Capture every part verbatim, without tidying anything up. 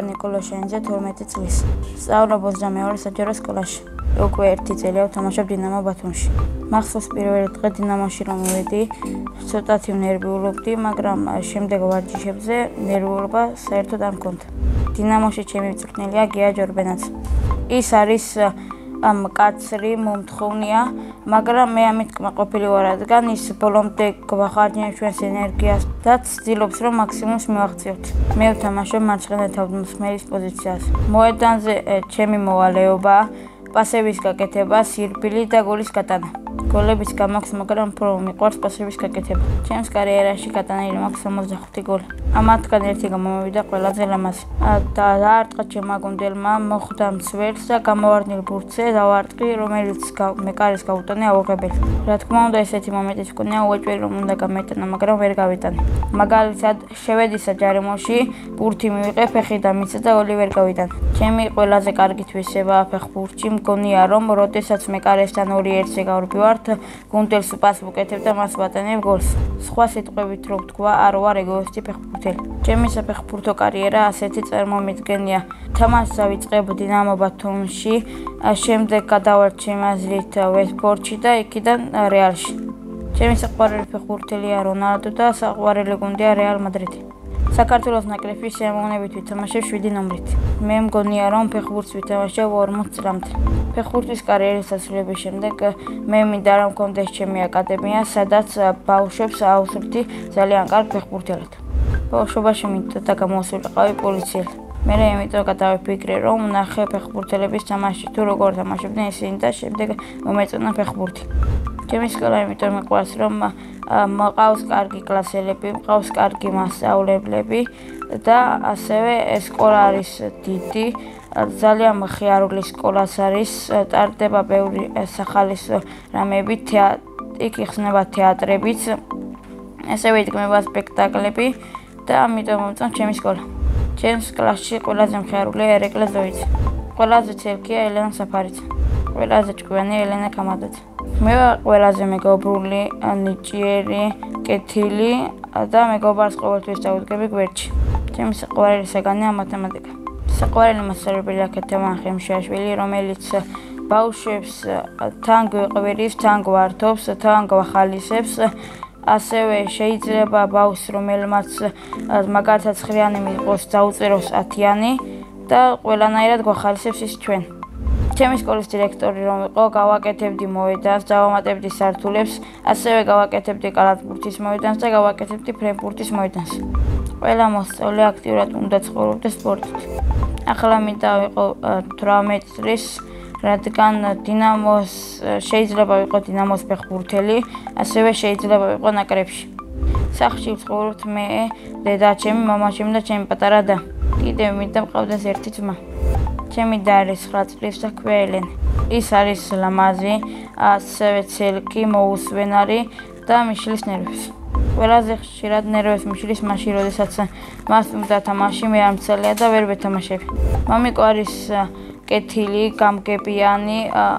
ვარ ნიკოლოზ შენიძე, თორმეტი წლის. სწავლობ ოცდამეორე საჯარო სკოლაში. უკვე ერთი წელია ვთამაშობ დინამო ბათუმში. მახსოვს პირველი დღე დინამოში რომ მივედი, ცოტათი ნერვიულობდი, მაგრამ შემდეგ ვარჯიშებზე ნერვიულობა საერთოდ არ მქონდა. დინამოში ჩემი მწვრთნელია გია ჯორბენაც. ის არის მკაცრი, მომთხოვნია, მაგრამ მე ამით კმაყოფილი ვარ, რადგან ის ბოლომდე გვახარჯნებს ჩვენს ენერგიას და ცდილობს რომ მაქსიმუმს მივაღწიოთ. მე ვთამაშობ მარცხენა თავდამსხმელის პოზიციაზე. მოედანზე ჩემი მოვალეობა, პასების გაკეთება, სირბილი და გოლის გატანა. გოლებიც გამაქვს, მაგრამ უფრო მიყვარს პასების გაკეთება. ჩემს კარიერაში გატანილი მაქვს ორმოცდახუთი გოლი. ამათგან ერთი გამომივიდა ყველაზე ლამაზი. და დაარტყა ჩემმა გუნდელმა, მოხვდა მცველს და გამოვარდნილ ბურთზე დავარტყი, რომელიც მე კარის გავუტანე აუღებელი. რა თქმა უნდა, ესეთი მომენტიც მქონია, უეჭველი რომ უნდა გამეტანა, მაგრამ ვერ გავიტანე. მაგალითად, შევედი საჯარიმოში, ბურთი მივიღე, ფეხი დამიცა და გოლი ვერ გავიტანე. ჩემი ყველაზე კარგი თვისებაა ფეხბურთში, მგონია რომ როდესაც მე კარესთან ორი ერთზე გავრბივართ, გუნდელს უპას ვუკეთებ და მას ვატანებ გოლს. სხვა სიტყვებით რო ვთქვა, არ ვარ ეგოისტი ფეხბურთელი. ჩემი საფეხბურთო კარიერა ასეთი წარმომიდგენია. თამაშს დავიწყებ დინამო ბათუმში, შემდეგ გადავართ ჩემი აზრით ვესტფორდში და იქიდან რეალში. ჩემი საყვარელი ფეხბურთელია რონალდო და საყვარელი გუნდია რეალ მადრიდი. საქართველოს ნაკრების შემოვნებით ვითამაშებ შვიდი ნომრით. მე მგონია რომ ფეხბურთს ვითამაშებ ორმოც წლამდე. ფეხბურთის კარიერის დასრულების შემდეგ მე მინდა რომ მქონდეს ჩემი აკადემია, სადაც ბავშვებს აუზრდი ძალიან კარგ ფეხბურთელად. ბავშვობაში მინდოდა და გამოსულიყავი პოლიციელი. მე იმიტომ გადავიფიქრე რომ ნახე ფეხბურთელების თამაში თუ როგორ თამაშობდნენ ისინი და შემდეგ მომეწონა ფეხბურთი. ჩემი სკოლა იმიტომ მიყვარს რომ მყავს კარგი კლასელები, მყავს კარგი მასწავლებლები და ასევე ეს სკოლა არის დიდი, ძალიან მხიარული სკოლაც არის, ტარდება ბევრი სახალისო რამეები, იქ იხსნება თეატრებიც, ასევე იდგმება სპექტაკლები და ამიტომ მომწონს ჩემი სკოლა. ჩემს კლასში ყველაზე მხიარულია ერეკლე ზოიძე. ყველაზე ცელქია ელენა საფარიძე. ყველაზე ჭკვიანი ელენა კამადაძე. მე ყველაზე მეგობრული, ნიჭიერი, კეთილი და მეგობარს ყოველთვის დავუდგები გვერდში. ჩემი საყვარელი საგანია მათემატიკა. საყვარელი მასწავლებელი აქეთევან ხემშიაშვილი, რომელიც ბავშვებს თან გვეყვირებს, თან გვართობს, თან გვახალისებს. ასევე შეიძლება ბავშვს, რომელმაც მაგალითად ცხრიანი მიიღოს, დაუწეროს ათიანი და ყველანაირად გვახალისებს ის ჩვენ. ჩემი სკოლის დირექტორი რომ იყო, გავაკეთებდი მოედანს, დავამატებდი სართულებს, ასევე გავაკეთებდი კალათბურთის მოედანს და გავაკეთებდი ფრენბურთის მოედანს. ყველა მოსწავლე აქტიურად უნდა ცხოვრობდა სპორტით. ახლა მინდა ვიყო თვრამეტი წლის, რადგან დინამოს შეიძლება ვიყო დინამოს ფეხბურთელი, ასევე შეიძლება ვიყო ნაკრებში. სახლში ვცხოვრობთ მე, დედა, ჩემი მამაჩემი და ჩემი პატარა და. კიდევ მინდა მყავდეს ერთი ძმა. ჩემი და არის ცხრა წლის და ქვია ელენე. ის არის ლამაზი, ასევე ცელკი, მოუსვენარი და მიშლის ნერვებს. ყველაზე ხშირად ნერვებს მიშლის მაშინ, როდესაც მას უნდა თამაში, მე არ მცელია და ვერ ვეთამაშები. მამიკო არის კეთილი, გამგებიანი,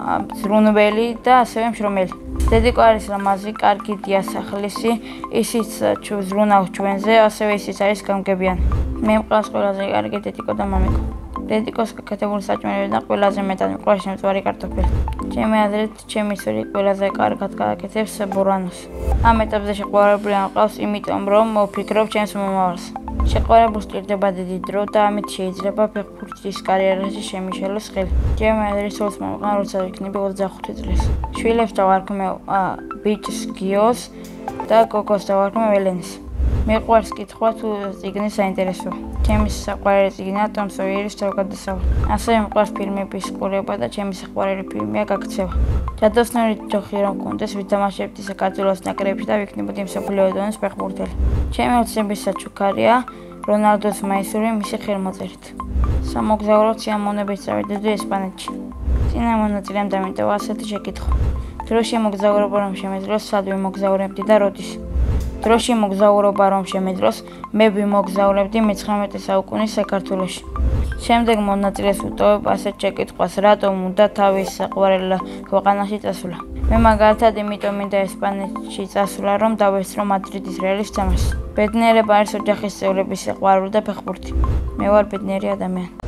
ზრუნველი და ასევე მშრომელი. დედიკო არის ლამაზი, კარგი დიასახლისი, ისიც ზრუნავს ჩვენზე, ასევე ისიც არის გამგებიანი. მე მყავს ყველაზე კარგი დედიკო და მამიკო. დედიკოს გაკეთებული საჭმელებიდან ყველაზე მეტად მიყვარს შემწვარი კარტოფილი. ჩემი აზრით, ჩემი ცოლი ყველაზე კარგად გააკეთებს ბურანოს. ამ ეტაპზე შეყვარებული ამყავს, იმიტომ რომ ვფიქრობ ჩემს მომავალს. შეყვარებულს სჭირდება დიდი დრო და ამით შეიძლება ფეხბურთის კარიერაში შემიშალოს ხელი. ჩემი აზრით, სულს მომყავ, როცა ვიქნები ოცდახუთი წლის. შვილებს დავარქმევ ბიჭს გიოს და გოგოს დავარქმევ ელენეს. მიყვარს კითხვა თუ წიგნი საინტერესოა. ჩემი საყვარელი წიგნია ტომ სოიერის თავგადასავალი. ასევე მიყვარს ფილმების ყურება და ჩემი საყვარელი ფილმია გაქცევა. ჯადოსნური ჯოხი რომ მქონდეს, ვითამაშებდი საქართველოს ნაკრებში და ვიქნებოდი მსოფლიო დონის ფეხბურთელი. ჩემი ოცნების საჩუქარია რონალდოს მაისური მისი ხელმოწერით. სამოგზაურო სიამოვნებით წავედები ესპანეთში. წინა მონაწილემ დამიტოვა ასეთი შეკითხვა. დროში მოგზაურობა რომ შემეძლოს, სად ვიმოგზაურებდი და როდის? დროში მოგზაურობა რომ შემეძლოს, მე ვიმოგზაურებდი მეცხრამეტე საუკუნის საქართველოში. შემდეგ მონაწილეს ვუტოვებ ასეთ შეკითხვას, რატომ უნდა თავის საყვარელ ქვეყანაში წასვლა. მე მაგალითად იმიტომ მინდა ესპანეთში წასვლა, რომ დავესწრო მადრიდის რეალის თამაშს. ბედნიერება არის ოჯახის წევრების სიყვარული და ფეხბურთი. მე ვარ ბედნიერი ადამიანი.